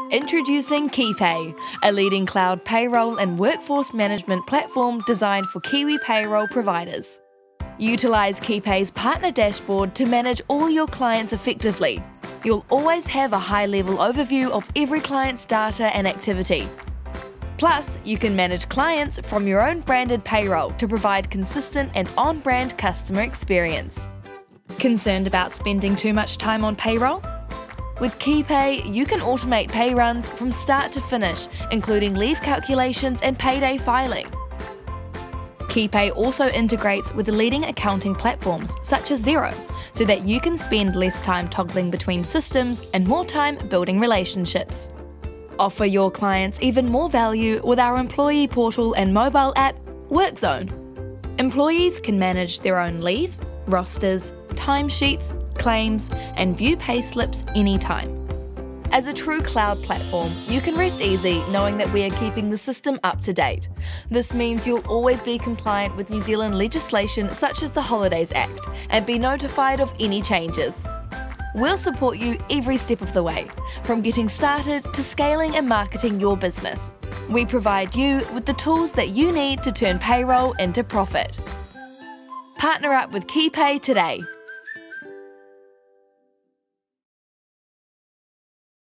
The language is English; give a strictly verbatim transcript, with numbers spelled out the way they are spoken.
Introducing KeyPay, a leading cloud payroll and workforce management platform designed for Kiwi payroll providers. Utilize KeyPay's partner dashboard to manage all your clients effectively. You'll always have a high-level overview of every client's data and activity. Plus, you can manage clients from your own branded payroll to provide consistent and on-brand customer experience. Concerned about spending too much time on payroll? With KeyPay, you can automate pay runs from start to finish, including leave calculations and payday filing. KeyPay also integrates with leading accounting platforms such as Xero, so that you can spend less time toggling between systems and more time building relationships. Offer your clients even more value with our employee portal and mobile app, WorkZone. Employees can manage their own leave, rosters, timesheets, claims, and view payslips anytime. As a true cloud platform, you can rest easy knowing that we are keeping the system up to date. This means you'll always be compliant with New Zealand legislation such as the Holidays Act and be notified of any changes. We'll support you every step of the way, from getting started to scaling and marketing your business. We provide you with the tools that you need to turn payroll into profit. Partner up with KeyPay today.